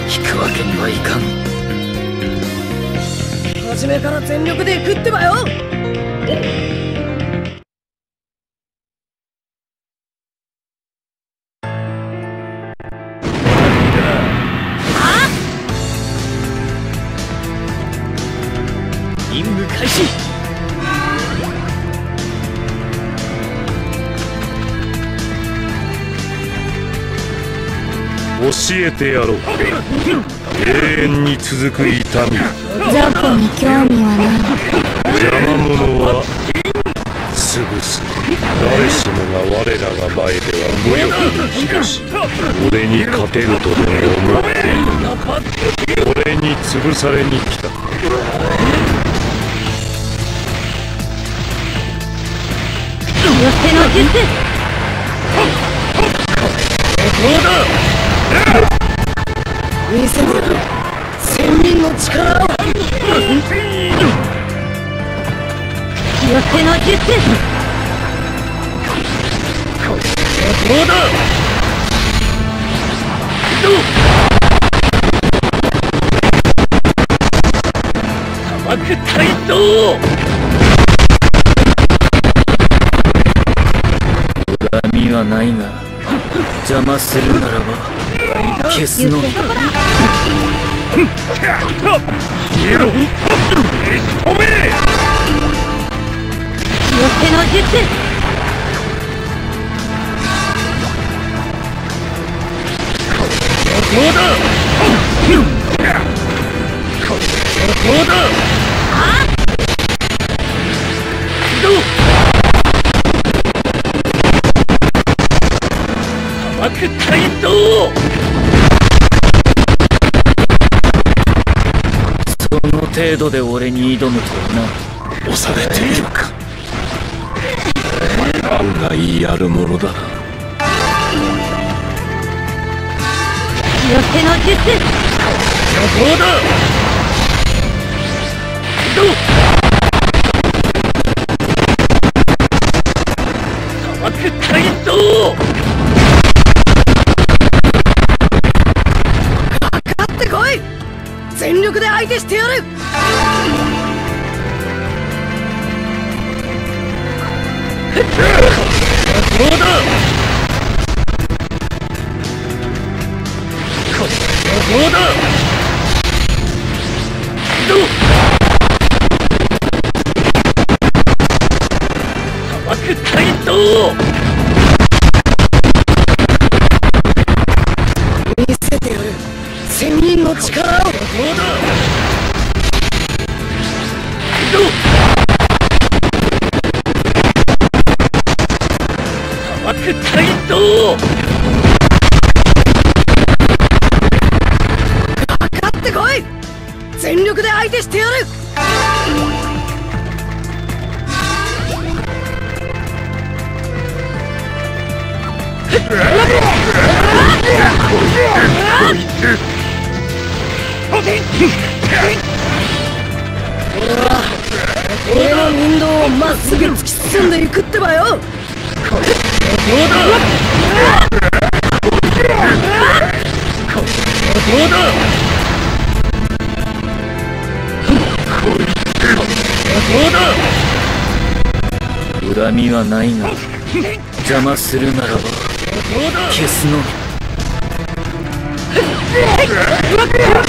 引くわけにはいかん。初めから全力で行くってばよ。任務開始。 教えてやろう。永遠に続く痛み。 雑魚に興味はない。 邪魔者は潰す。誰しもが我らが前では無力に等し、俺に勝てるとでも思っているのか。俺に潰されに来た。 寄せの術。 どうだ。見せてやる。仙人の力を。 寄せの術。 どうだ。砂漠大道。恨みはないが、邪魔するならば消すのみ。 消えろ。止め。 寄せの術。 どうだ。どうだ。砂漠大道。その程度で俺に挑むとはな。 押されているか。案外やるものだな。 寄せの術。 どうだ。砂漠大道。かかってこい。全力で相手してやる。どうだ。どうだ。砂漠大道。見せてやる。仙人の力を。どうだ。砂漠大道。かかってこい。全力で相手してやる。俺の人道をまっすぐ突き進んでいくってばよ。どうだ。どうだ。どうだ。恨みはないが、邪魔するならば消すのみ。